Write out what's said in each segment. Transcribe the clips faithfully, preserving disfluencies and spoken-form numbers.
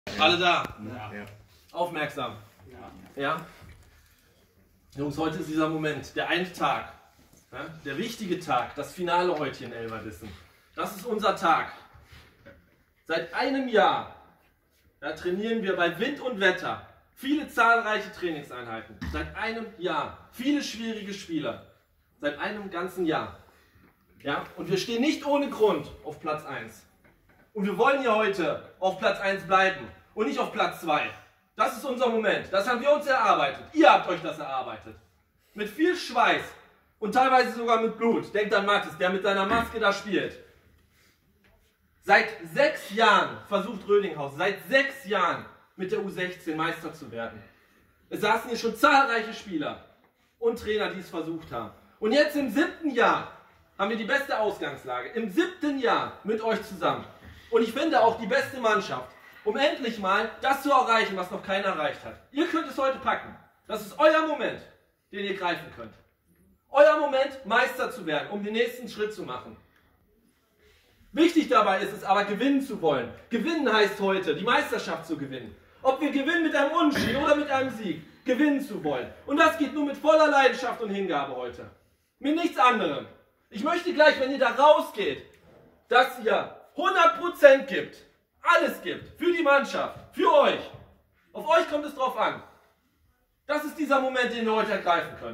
Alle da? Ja. Aufmerksam? Ja. Ja? Jungs, heute ist dieser Moment, der eine Tag, ja? Der wichtige Tag, das Finale heute hier in Elverdissen. Das ist unser Tag. Seit einem Jahr ja, trainieren wir bei Wind und Wetter. Viele zahlreiche Trainingseinheiten. Seit einem Jahr. Viele schwierige Spieler. Seit einem ganzen Jahr. Ja? Und wir stehen nicht ohne Grund auf Platz eins. Und wir wollen hier heute auf Platz eins bleiben und nicht auf Platz zwei. Das ist unser Moment. Das haben wir uns erarbeitet. Ihr habt euch das erarbeitet. Mit viel Schweiß und teilweise sogar mit Blut. Denkt an Mathis, der mit seiner Maske da spielt. Seit sechs Jahren versucht Rödinghausen, seit sechs Jahren mit der U sechzehn Meister zu werden. Es saßen hier schon zahlreiche Spieler und Trainer, die es versucht haben. Und jetzt im siebten Jahr haben wir die beste Ausgangslage. Im siebten Jahr mit euch zusammen. Und ich finde auch die beste Mannschaft, um endlich mal das zu erreichen, was noch keiner erreicht hat. Ihr könnt es heute packen. Das ist euer Moment, den ihr greifen könnt. Euer Moment, Meister zu werden, um den nächsten Schritt zu machen. Wichtig dabei ist es aber, gewinnen zu wollen. Gewinnen heißt heute, die Meisterschaft zu gewinnen. Ob wir gewinnen mit einem Unentschieden oder mit einem Sieg, gewinnen zu wollen. Und das geht nur mit voller Leidenschaft und Hingabe heute. Mit nichts anderem. Ich möchte gleich, wenn ihr da rausgeht, dass ihr hundert Prozent gibt, alles gibt, für die Mannschaft, für euch. Auf euch kommt es drauf an. Das ist dieser Moment, den ihr heute ergreifen könnt.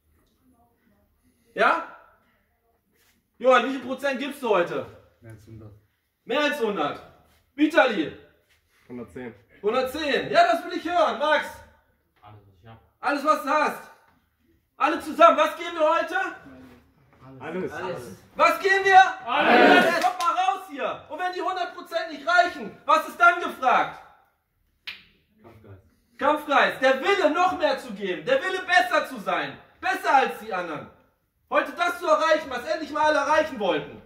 Ja? Johann, wie viel Prozent gibst du heute? Mehr als hundert. Mehr als hundert. Vitali? hundertzehn. hundertzehn. Ja, das will ich hören. Max? Alles, was ich hab. Alles, was du hast. Alle zusammen. Was geben wir heute? Alles. Alles. Was gehen wir? Alles. Ja, kommt mal raus hier. Und wenn die hundert Prozent nicht reichen, was ist dann gefragt? Kampfgeist. Kampfgeist. Der Wille, noch mehr zu geben. Der Wille, besser zu sein. Besser als die anderen. Heute das zu erreichen, was endlich mal alle erreichen wollten.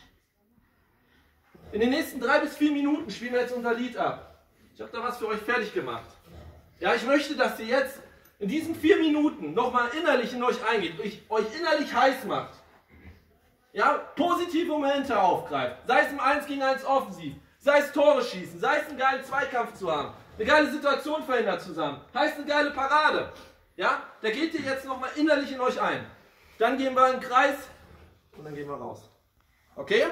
In den nächsten drei bis vier Minuten spielen wir jetzt unser Lied ab. Ich habe da was für euch fertig gemacht. Ja, ich möchte, dass ihr jetzt in diesen vier Minuten nochmal innerlich in euch eingeht, euch, euch innerlich heiß macht. Ja, positive Momente aufgreift. Sei es im eins gegen eins offensiv, sei es Tore schießen, sei es einen geilen Zweikampf zu haben, eine geile Situation verhindert zusammen, heißt eine geile Parade. Ja, da geht ihr jetzt nochmal innerlich in euch ein. Dann gehen wir in den Kreis und dann gehen wir raus. Okay?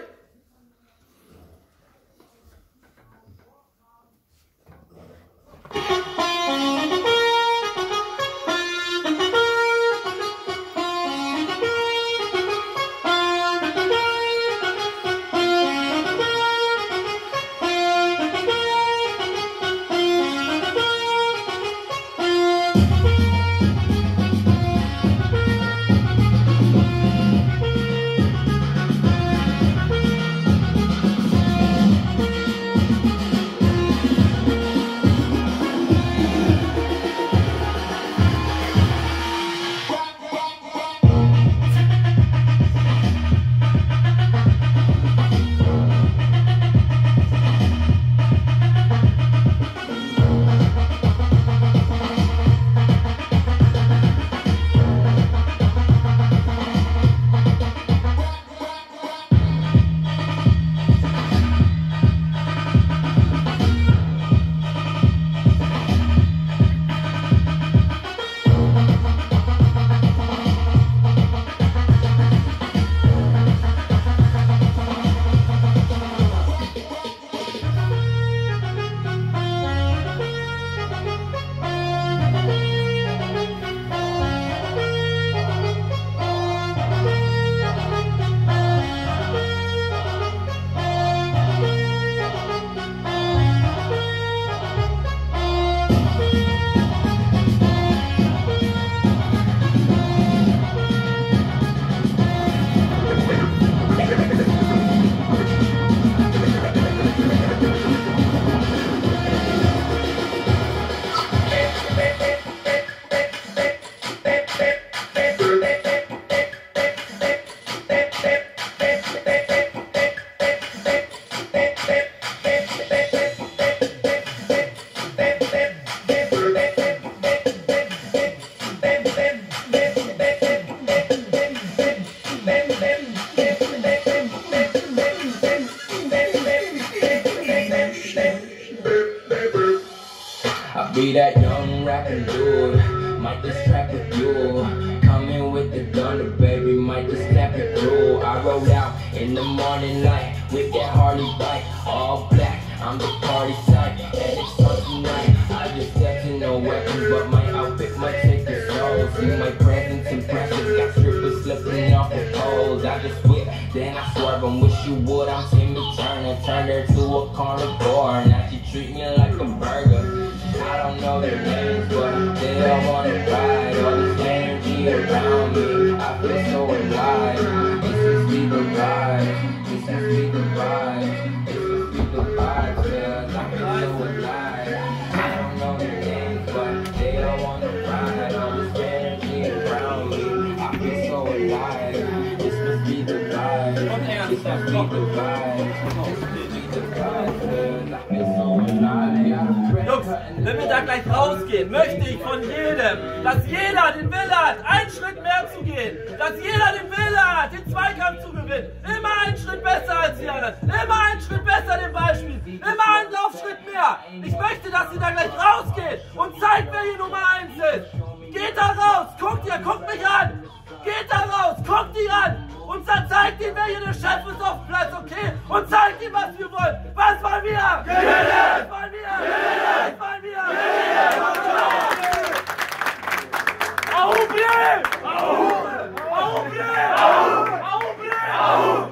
Be that young rapping dude, might just trap with you. Coming with the thunder, baby, might just snap it through. I rode out in the morning light with that Harley bike, all black. I'm the party type, and it's on tonight. I just stepped in no weapons, but my outfit might take the soul. See my presence impressive, got strippers slipping off the poles. I just whip, then I swerve and wish you would. I'm Timmy Turner, turned her to a carnivore. Now she treat me like a burger. I don't know their names, but they all wanna ride. All this energy around me, I feel so alive. This is me the vibe, this is me the vibe, this is me the vibe, cause I feel so alive. I don't know their names, but they all wanna ride. All this energy around me, I feel so alive. This must be the vibe, this must be the vibe, this must be the vibe, cause I feel so alive. Jungs, wenn wir da gleich rausgehen, möchte ich von jedem, dass jeder den Wille hat, einen Schritt mehr zu gehen, dass jeder den Wille hat, den Zweikampf zu gewinnen, immer einen Schritt besser als die anderen, immer einen Schritt besser den Ball spielen, immer einen Laufschritt mehr. Ich möchte, dass ihr da gleich rausgeht und zeigt, wer hier Nummer eins ist. Geht da raus, guckt ihr, guckt mich an, geht da raus, guckt die an. Und dann zeigt ihm, wer hier der Chef ist auf dem Platz, okay? Und zeigt ihm, was wir wollen. Was wollen wir? Gewinnen! Was wollen wir? Gewinnen! Was wollen wir? Gewinnen! Au, Bleu! Au! Au, Bleu! Au! Au, Bleu! Au!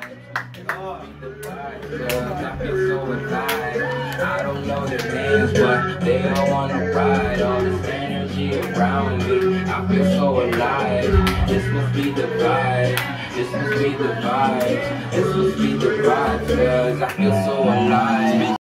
I feel so alive. I don't know their names, but they all wanna ride. All this energy around me, I feel so alive. This must be the vibe. This must be the vibe. This must be the vibe, cause I feel so alive.